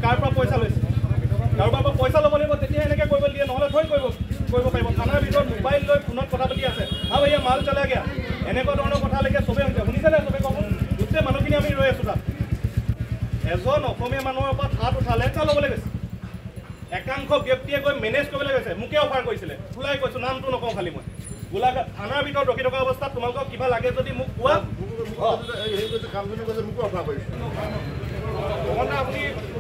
কাৰ পৰা পইচা লৈছে কাৰোবাৰ পৰা পইচা ল'ব লাগিব তেতিয়া এনেকৈ কৰিব দিয়ে নহ'লে থৈ কৰিব পাৰিব থানাৰ ভিতৰত মোবাইল লৈ ফোনত কথা পাতি আছে আৰু এয়া মাল চলাই গিয়া এনেকুৱা ধৰণৰ কথালৈকে চবেই হৈছে শুনিছেনে চবেই ক'ব গোটেই মানুহখিনি আমি ৰৈ আছোঁ তাত এজন অসমীয়া মানুহৰ ওপৰত হাত উঠালে চা ল'বলৈ গৈছে একাংশ ব্যক্তিয়ে গৈ মেনেজ কৰিবলৈ গৈছে মোকে অফাৰ কৰিছিলে খোলাই কৈছোঁ নামটো নকওঁ খালি মই গোলাঘাট থানাৰ ভিতৰত ৰখি থকা অৱস্থাত তোমালোকক কিবা লাগে যদি মোক কোৱা মোকো অফাৰ কৰিছে আপুনি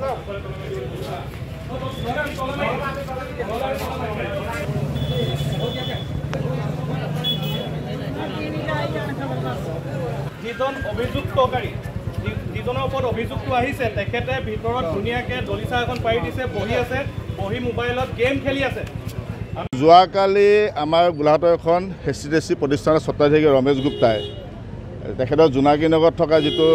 যিজন অভিযুক্তকাৰী যিজনৰ ওপৰত অভিযোগটো আহিছে তেখেতে ভিতৰত ধুনীয়াকৈ দলিচা এখন পাৰি দিছে বহি আছে বহি মোবাইলত গেম খেলি আছে যোৱাকালি আমাৰ গোলাঘাটৰ এখন ৰেচিডেঞ্চি প্ৰতিষ্ঠানৰ স্বত্বাধিকাৰী ৰমেশ গুপ্তাই তেখেতৰ জোনাকী নগৰত থকা যিটো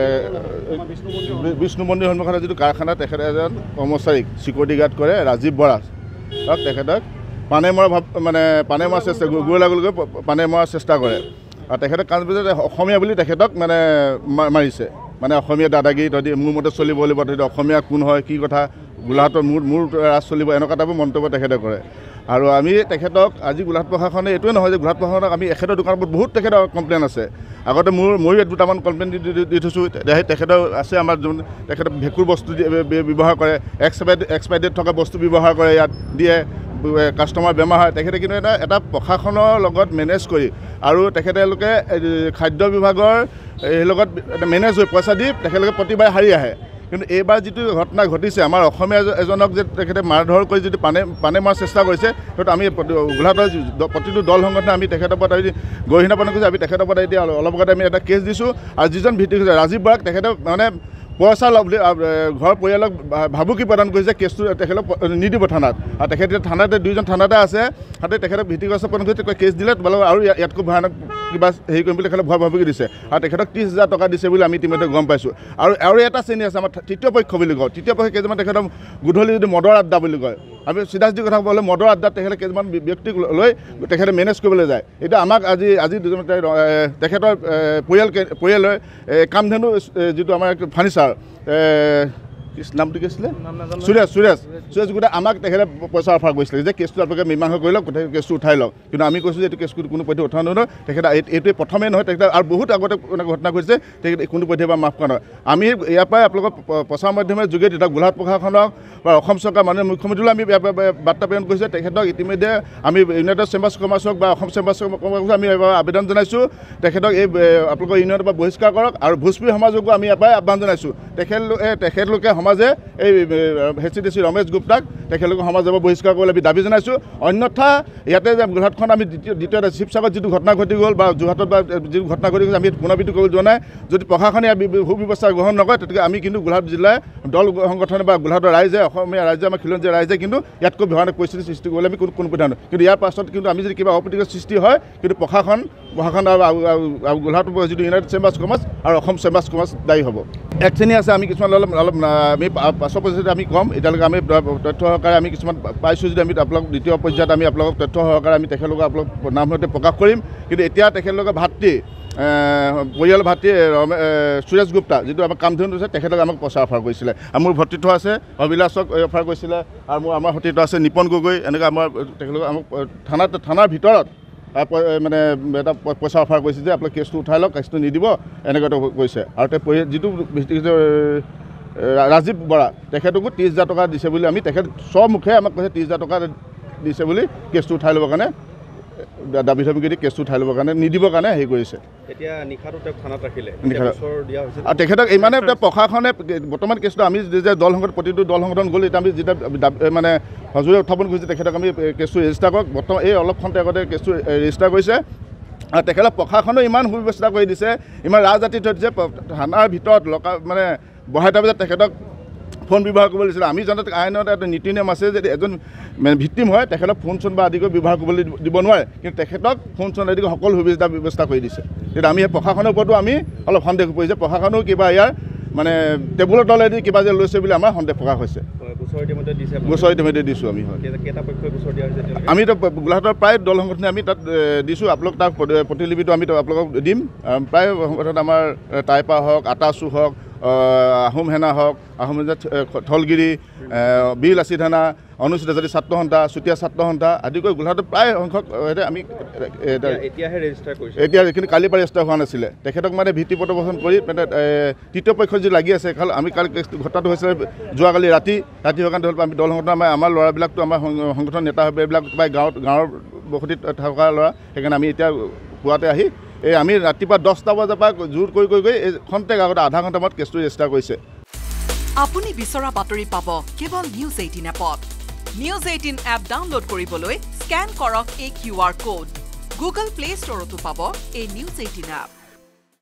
বিষ্ণু মন্দিৰ সন্মুখত যিটো কাৰখানা তেখেতে এজন কৰ্মচাৰীক চিকিউৰিটি গাৰ্ড কৰে ৰাজীৱ বৰা তেখেতক পানে মৰাৰ চেষ্টা গুৰিলাগুৰিকৈ পানে মৰাৰ চেষ্টা কৰে আৰু তেখেতক কাৰণ অসমীয়া বুলি তেখেতক মানে মাৰিছে মানে অসমীয়া দাদাগিৰি মোৰ মতে চলিব লাগিব তেতিয়া অসমীয়া কোন হয় কি কথা গোলাঘাটৰ মোৰ ৰাজ চলিব এনেকুৱা টাইপৰ মন্তব্য তেখেতে কৰে আৰু আমি তেখেতক আজি গোলাঘাট প্ৰশাসনে এইটোৱে নহয় যে গোলাঘাট প্ৰশাসনক আমি এখেতৰ দোকানৰ ওপৰত বহুত তেখেতৰ কমপ্লেইন আছে আগতে ময়ো দুটামান কমপ্লেইন দি থৈছোঁ তেখেতৰ আছে আমাৰ যোন তেখেতে ভেঁকুৰ বস্তু ব্যৱহাৰ কৰে এক্সপাইৰি ডেট থকা বস্তু ব্যৱহাৰ কৰে ইয়াত দিয়ে কাষ্টমাৰ বেমাৰ হয় তেখেতে কিন্তু এটা প্ৰশাসনৰ লগত মেনেজ কৰি আৰু তেখেতেলোকে খাদ্য বিভাগৰ লগত মেনেজ হৈ পইচা দি তেখেতলোকে প্ৰতিবাৰে হাৰি আহে কিন্তু এইবাৰ যিটো ঘটনা ঘটিছে আমাৰ অসমীয়া এজনক যে তেখেতে মাৰধৰ কৰি যদি পানে মৰাৰ চেষ্টা কৰিছে সেইটো আমি গোলাঘাটৰ প্ৰতিটো দল সংগঠনে আমি তেখেতৰ ওপৰত গৰিহণা প্ৰদান কৰিছোঁ আমি তেখেতৰ ওপৰত এতিয়া অলপ আগতে আমি এটা কেছ দিছোঁ আৰু যিজন ভিত্তি কৰিছে ৰাজীৱ বৰাক তেখেতে মানে পইচা ল'বলৈ ঘৰ পৰিয়ালক ভাবুকি প্ৰদান কৰিছে কেছটো তেখেতক নিদিব থানাত আৰু তেখেতে থানাতে দুইজন থানাতে আছে তাতে তেখেতক ভিত্তিগ্ৰস্ত প্ৰদান কৰিছে কেছ দিলে তোমালোক আৰু ইয়াতকৈ ভয়ানক কিবা হেৰি কৰিম বুলি তেখেতক ভয় ভাবুকি দিছে আৰু তেখেতক 30,000 টকা দিছে বুলি আমি ইতিমধ্যে গম পাইছোঁ আৰু এটা শ্ৰেণী আছে আমাৰ তৃতীয় পক্ষ বুলি কওঁ তৃতীয় পক্ষ কেইজনমান তেখেতক গধূলি যদি মদৰ আড্ডা বুলি কয় আমি চিধা কথা ক'বলৈ মদৰ আড্ডাত তেখেতে কেইজনমান ব্যক্তিক লৈ তেখেতে মেনেজ কৰিবলৈ যায় এতিয়া আমাক আজি দুজন তেখেতৰ পৰিয়ালৰ কামধেনু যিটো আমাৰ ফাৰ্নিচাৰ নামটো কি আছিলে সুৰেশ গোটেই আমাক তেখেতে পইচা অফাৰ কৰিছিলে যে কেছটো আপোনালোকে মীমাংসা কৰি লওক গোটেই কেছটো উঠাই লওক কিন্তু আমি কৈছোঁ যে এইটো কেছটো কোনো পধ্যে উঠা নহয় তেখেতে এইটোৱে প্ৰথমেই নহয় তেখেতে আৰু বহুত আগতে ঘটনা ঘটিছে তেখেতে কোনো পধ্যে বা মাফ কৰা নহয় আমি ইয়াৰ পৰাই আপোনালোকৰ প্ৰচাৰ মাধ্যমৰ যোগেদি ধৰক গোলাঘাট প্ৰশাসনক বা অসম চৰকাৰ মাননীয় মুখ্যমন্ত্ৰীলৈ আমি বাৰ্তা প্ৰেৰণ কৰিছোঁ তেখেতক ইতিমধ্যে আমি ইউনাইটেড চেম্বাৰ অফ কমাৰ্চ হওক বা অসম চেম্বাৰ অফ কমাৰ্চ আমি আবেদন জনাইছোঁ তেখেতক এই আপোনালোকৰ ইউনিয়নৰ পৰা বহিষ্কাৰ কৰক আৰু ভোজপুৰী সমাজকো আমি ইয়াৰ পৰাই আহ্বান জনাইছোঁ তেখেতলোকে সমাজে এই ৰেচিডেঞ্চি ৰমেশ গুপ্তাক তেখেতলোকে সমাজৰ পৰা বহিষ্কাৰ কৰিবলৈ আমি দাবী জনাইছোঁ অন্যথা ইয়াতে গোলাঘাটখন আমি দ্বিতীয় শিৱসাগৰত যিটো ঘটনা ঘটি গ'ল বা যোৰহাটত বা যিটো ঘটনা ঘটি গৈছে আমি পুনৰাবৃত্তি কৰিব যোৱা নাই যদি প্ৰশাসনে ইয়াৰ সুব্যৱস্থা গ্ৰহণ নকৰে তেতিয়া আমি কিন্তু গোলাঘাট জিলাৰ দল সংগঠনে বা গোলাঘাটৰ ৰাইজে অসমীয়া ৰাইজে আমাৰ খিলঞ্জীয়া ৰাইজে কিন্তু ইয়াতকৈ ভয়ানক পৰিস্থিতি সৃষ্টি কৰিবলৈ আমি কোনো পধ্যে নহয় কিন্তু ইয়াৰ পাছত কিন্তু আমি যদি কিবা অপ্ৰীতিকৰ সৃষ্টি হয় কিন্তু প্ৰশাসন আৰু গোলাঘাটৰ যিটো ইউনাইটেড চেম্বাৰ অফ কমাৰ্চ আৰু অসম চেম্বাৰ অফ কমাৰ্চ দায়ী হ'ব এক শ্ৰেণী আছে আমি কিছুমান অলপ আমি পাছৰ পৰ্যায়ত আমি ক'ম এতিয়ালৈকে আমি তথ্য সহকাৰে আমি কিছুমান পাইছোঁ যদি আমি আপোনালোক দ্বিতীয় পৰ্যায়ত আমি আপোনালোকক তথ্য সহকাৰে আমি তেখেতলোকক আপোনালোক নামতে প্ৰকাশ কৰিম কিন্তু এতিয়া তেখেতলোকৰ ভাতৃ পৰিয়াল ভাতৃ সুৰেশ গুপ্তা যিটো আমাৰ কামধেনু আছে তেখেতক আমাক পইচা অফাৰ কৰিছিলে আৰু মোৰ ভতিত্ব আছে অভিলাষক অফাৰ কৰিছিলে আৰু আমাৰ সতীৰ্থ আছে নিপন গগৈ এনেকৈ আমাৰ তেখেতলোকক আমাক থানাৰ ভিতৰত মানে এটা পইচা অফাৰ কৰিছে যে আপোনালোকে কেছটো উঠাই লওক কেছটো নিদিব এনেকৈ কৈছে আৰু যিটো ৰাজীৱ বৰা তেখেতকো 30,000 টকা দিছে বুলি আমি তেখেত মুখে আমাক কৈছে 30,000 টকা দিছে বুলি কেছটো উঠাই ল'বৰ কাৰণে দাবী ধমকি দি কেছটো উঠাই ল'বৰ কাৰণে নিদিবৰ কাৰণে হেৰি কৰিছে এতিয়া নিশাটো তেওঁক থানাত ৰাখিলে আৰু তেখেতক ইমানে প্ৰশাসনে বৰ্তমান কেছটো আমি যে দল সংগঠন প্ৰতিটো দল সংগঠন গ'ল এতিয়া আমি যেতিয়া মানে সজোৰে উত্থাপন কৰিছোঁ তেখেতক আমি কেছটো ৰেজিষ্টাৰ কৰক বৰ্তমান এই অলপ খন্তে আগতে কেছটো ৰেজিষ্টাৰ কৰিছে আৰু তেখেতক প্ৰশাসনেও ইমান সুব্যৱস্থা কৰি দিছে ইমান ৰাজজাতি থৈ দিছে থানাৰ ভিতৰত মানে বহাই থোৱাৰ পিছত তেখেতক ফোন ব্যৱহাৰ কৰিব লাগিছিলে আমি জনাত আইনত এটা নীতি নিয়ম আছে যে এজন ভিক্টিম হয় তেখেতক ফোন চোন বা আদি কৰি ব্যৱহাৰ কৰিবলৈ দিব নোৱাৰে কিন্তু তেখেতক ফোন চোন আদি কৰি সকলো সুবিধা ব্যৱস্থা কৰি দিছে কিন্তু আমি প্ৰশাসনৰ ওপৰতো আমি অলপ সন্দেহ কৰিছে প্ৰশাসনেও কিবা ইয়াৰ মানে টেবুলৰ তলেদি কিবা যে লৈছে বুলি আমাৰ সন্দেহ প্ৰকাশ হৈছে গোচৰ ইতিমধ্যে দিছোঁ আমি হয় আমিতো গোলাঘাটৰ প্ৰায় দল সংগঠনে আমি তাত দিছোঁ আপোনালোক তাৰ প্ৰতিলিপিটো আমি আপোনালোকক দিম প্ৰায় সংগঠন আমাৰ টাইপা হওক আটাচু হওক আহোম সেনা হওক আহোম থলগিৰি বীৰ লাচিত সেনা অনুসূচিত জাতি ছাত্ৰ সন্থা চুতীয়া ছাত্ৰ সন্থা আদি কৰি গোলাঘাটত প্ৰায় সংখ্যক আমি এতিয়াহে ৰেজিষ্টাৰ কৰিছে এতিয়া এইখিনি কালিৰ পৰা ৰেজিষ্টাৰ হোৱা নাছিলে তেখেতক মানে ভিত্তি প্ৰদৰ্শন কৰি মানে তৃতীয় পক্ষ যি লাগি আছে আমি কালি ঘটনাটো হৈছিলে যোৱাকালি ৰাতি হোৱাৰ কাৰণে আমি দল সংগঠন আমাৰ ল'ৰাবিলাকতো আমাৰ সংগঠন নেতা হবে এইবিলাক প্ৰায় গাঁৱৰ বসতিত থকা ল'ৰা সেইকাৰণে আমি এতিয়া পুৱাতে আহি আমি ৰাতিপুৱা 10টা বজাৰ পৰা জোৰ কৰি এই খন্তেক আগতে আধা ঘণ্টামান কেছটো ৰেজিষ্টাৰ কৰিছে আপুনি বিচৰা বাতৰি পাব কেৱল নিউজ 18 এপত নিউজ 18 এপ ডাউনলোড কৰিবলৈ স্ক্যান কৰক এই QR কোড গুগল প্লে ষ্টৰতো পাব এই নিউজ 18 এপ